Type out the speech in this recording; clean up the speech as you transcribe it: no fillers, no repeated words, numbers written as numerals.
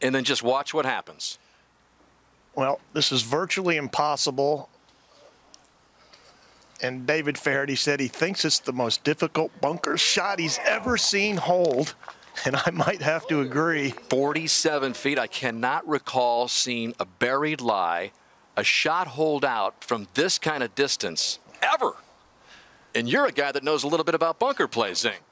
and then just watch what happens. Well, this is virtually impossible. And David Feherty said he thinks it's the most difficult bunker shot he's ever seen hold. And I might have to agree. 47 feet. I cannot recall seeing a buried lie, a shot hold out from this kind of distance ever. And you're a guy that knows a little bit about bunker play, Zing.